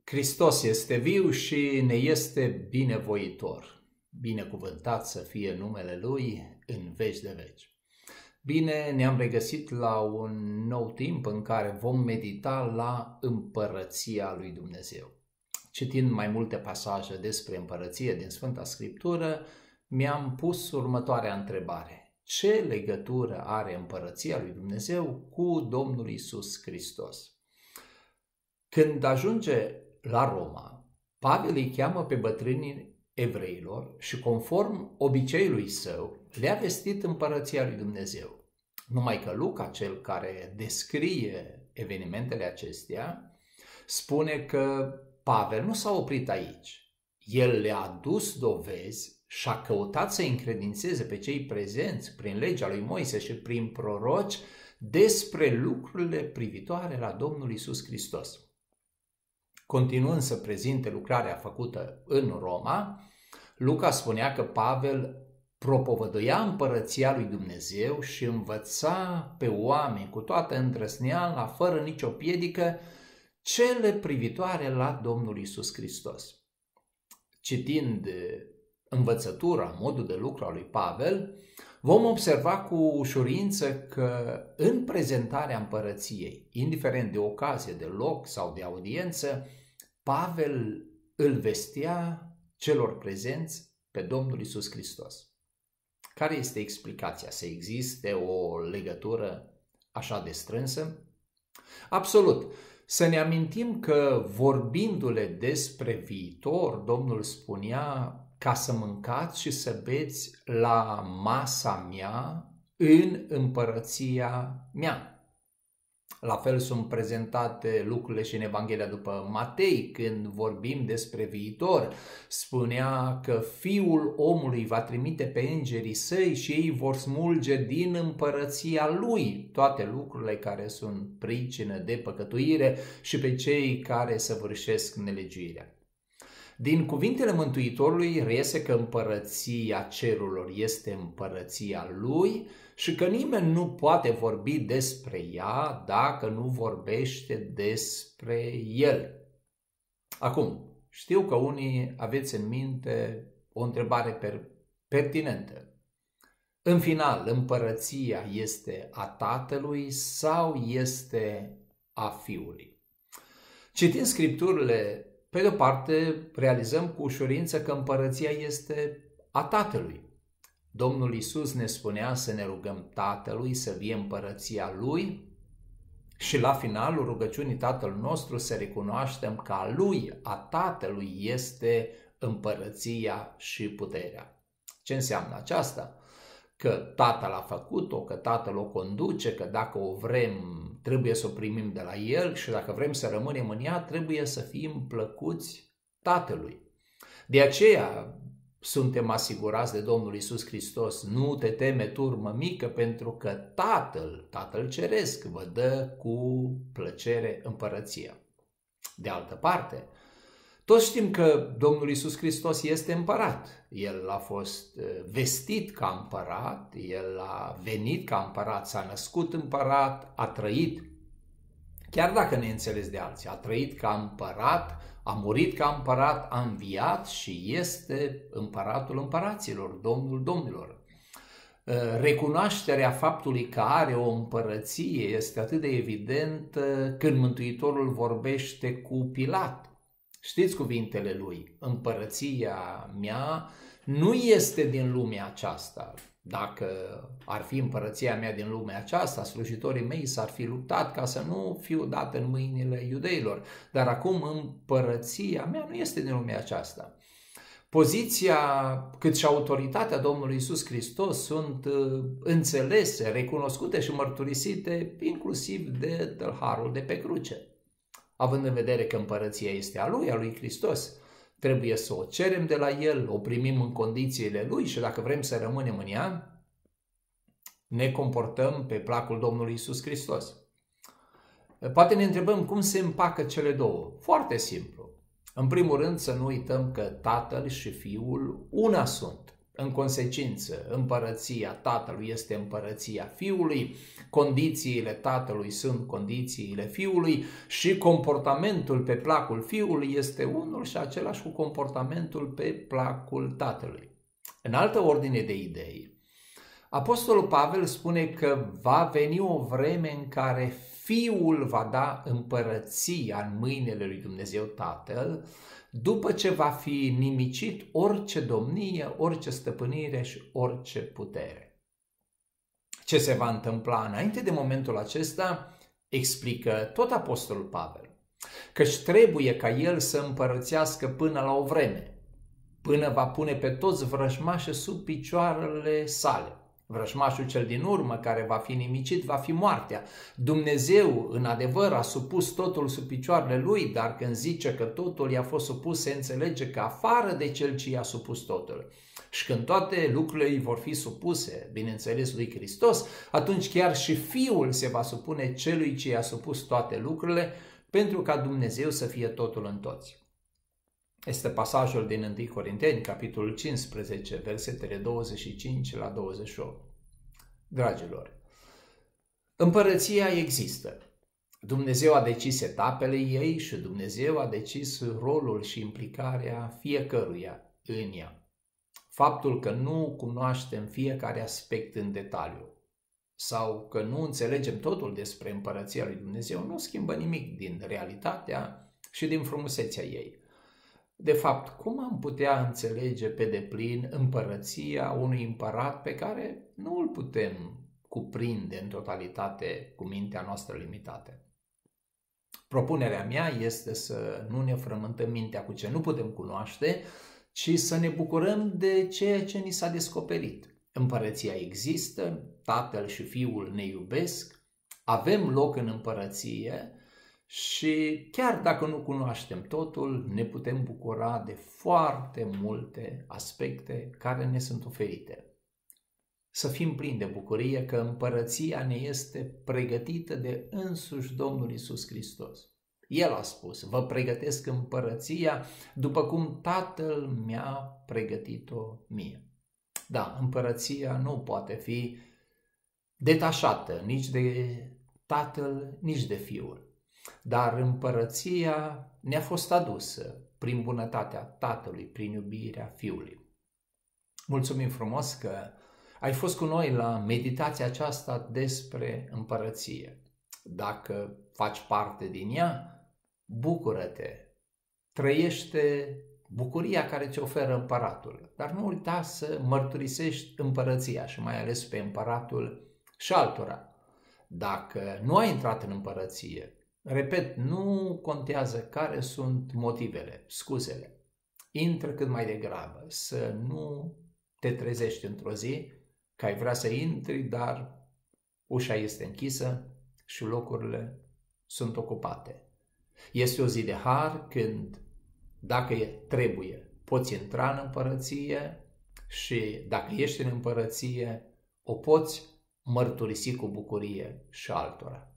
Hristos este viu și ne este binevoitor. Binecuvântat să fie numele Lui în veci de veci. Bine, ne-am regăsit la un nou timp în care vom medita la împărăția lui Dumnezeu. Citind mai multe pasaje despre împărăție din Sfânta Scriptură, mi-am pus următoarea întrebare. Ce legătură are împărăția lui Dumnezeu cu Domnul Iisus Hristos? Când ajunge la Roma, Pavel îi cheamă pe bătrânii evreilor și conform obiceiului său le-a vestit împărăția lui Dumnezeu. Numai că Luca, cel care descrie evenimentele acestea, spune că Pavel nu s-a oprit aici. El le-a adus dovezi și a căutat să încredințeze pe cei prezenți prin legea lui Moise și prin proroci despre lucrurile privitoare la Domnul Iisus Hristos. Continuând să prezinte lucrarea făcută în Roma, Luca spunea că Pavel propovăduia împărăția lui Dumnezeu și învăța pe oameni cu toată îndrăzneala, fără nicio piedică, cele privitoare la Domnul Iisus Hristos. Citind învățătura, modul de lucru al lui Pavel, vom observa cu ușurință că în prezentarea împărăției, indiferent de ocazie, de loc sau de audiență, Pavel îl vestea celor prezenți pe Domnul Iisus Hristos. Care este explicația? Să existe o legătură așa de strânsă? Absolut! Să ne amintim că vorbindu-le despre viitor, Domnul spunea ca să mâncați și să beți la masa mea în împărăția mea. La fel sunt prezentate lucrurile și în Evanghelia după Matei, când vorbim despre viitor. Spunea că Fiul omului va trimite pe îngerii săi și ei vor smulge din împărăția lui toate lucrurile care sunt pricină de păcătuire și pe cei care săvârșesc nelegiuirea. Din cuvintele Mântuitorului reiese că împărăția cerurilor este împărăția lui și că nimeni nu poate vorbi despre ea dacă nu vorbește despre el. Acum, știu că unii aveți în minte o întrebare pertinentă. În final, împărăția este a Tatălui sau este a Fiului? Citind Scripturile, pe de-o parte, realizăm cu ușurință că împărăția este a Tatălui. Domnul Iisus ne spunea să ne rugăm Tatălui să vie împărăția Lui și la finalul rugăciunii Tatăl nostru să recunoaștem că a Lui, a Tatălui, este împărăția și puterea. Ce înseamnă aceasta? Că Tatăl a făcut-o, că Tatăl o conduce, că dacă o vrem trebuie să o primim de la El și dacă vrem să rămânem în ea trebuie să fim plăcuți Tatălui. De aceea suntem asigurați de Domnul Iisus Hristos, nu te teme, turmă mică, pentru că Tatăl Ceresc vă dă cu plăcere împărăția. De altă parte, toți știm că Domnul Iisus Hristos este împărat. El a fost vestit ca împărat, El a venit ca împărat, s-a născut împărat, a trăit, chiar dacă ne înțeles de alții, a trăit ca împărat, a murit ca împărat, a înviat și este împăratul împăraților, Domnul domnilor. Recunoașterea faptului că are o împărăție este atât de evidentă când Mântuitorul vorbește cu Pilat. Știți cuvintele lui, împărăția mea nu este din lumea aceasta. Dacă ar fi împărăția mea din lumea aceasta, slujitorii mei s-ar fi luptat ca să nu fiu dat în mâinile iudeilor. Dar acum împărăția mea nu este din lumea aceasta. Poziția cât și autoritatea Domnului Iisus Hristos sunt înțelese, recunoscute și mărturisite inclusiv de tâlharul de pe cruce. Având în vedere că împărăția este a lui Hristos, trebuie să o cerem de la El, o primim în condițiile Lui și dacă vrem să rămânem în ea, ne comportăm pe placul Domnului Iisus Hristos. Poate ne întrebăm cum se împacă cele două. Foarte simplu. În primul rând să nu uităm că Tatăl și Fiul una sunt. În consecință, împărăția Tatălui este împărăția Fiului, condițiile Tatălui sunt condițiile Fiului și comportamentul pe placul Fiului este unul și același cu comportamentul pe placul Tatălui. În altă ordine de idei, Apostolul Pavel spune că va veni o vreme în care Fiul va da împărăția în mâinile lui Dumnezeu Tatăl, după ce va fi nimicit orice domnie, orice stăpânire și orice putere. Ce se va întâmpla înainte de momentul acesta, explică tot Apostolul Pavel, căci trebuie ca el să împărățească până la o vreme, până va pune pe toți vrăjmașii sub picioarele sale. Vrăjmașul cel din urmă care va fi nimicit va fi moartea. Dumnezeu, în adevăr, a supus totul sub picioarele lui, dar când zice că totul i-a fost supus, se înțelege că afară de cel ce i-a supus totul. Și când toate lucrurile îi vor fi supuse, bineînțeles, lui Hristos, atunci chiar și Fiul se va supune celui ce i-a supus toate lucrurile, pentru ca Dumnezeu să fie totul în toți. Este pasajul din 1 Corinteni, capitolul 15, versetele 25 la 28. Dragilor, împărăția există. Dumnezeu a decis etapele ei și Dumnezeu a decis rolul și implicarea fiecăruia în ea. Faptul că nu cunoaștem fiecare aspect în detaliu sau că nu înțelegem totul despre împărăția lui Dumnezeu nu schimbă nimic din realitatea și din frumusețea ei. De fapt, cum am putea înțelege pe deplin împărăția unui împărat pe care nu îl putem cuprinde în totalitate cu mintea noastră limitată? Propunerea mea este să nu ne frământăm mintea cu ce nu putem cunoaște, ci să ne bucurăm de ceea ce ni s-a descoperit. Împărăția există, Tatăl și Fiul ne iubesc, avem loc în împărăție și chiar dacă nu cunoaștem totul, ne putem bucura de foarte multe aspecte care ne sunt oferite. Să fim plini de bucurie că împărăția ne este pregătită de însuși Domnul Iisus Hristos. El a spus, vă pregătesc împărăția după cum Tatăl mi-a pregătit-o mie. Da, împărăția nu poate fi detașată nici de Tatăl, nici de Fiul. Dar împărăția ne-a fost adusă prin bunătatea Tatălui, prin iubirea Fiului. Mulțumim frumos că ai fost cu noi la meditația aceasta despre împărăție. Dacă faci parte din ea, bucură-te, trăiește bucuria care ți oferă împăratul, dar nu uita să mărturisești împărăția și mai ales pe împăratul și altora. Dacă nu ai intrat în împărăție, repet, nu contează care sunt motivele, scuzele. Intră cât mai degrabă, să nu te trezești într-o zi că ai vrea să intri, dar ușa este închisă și locurile sunt ocupate. Este o zi de har când, dacă trebuie, poți intra în împărăție și dacă ești în împărăție, o poți mărturisi cu bucurie și altora.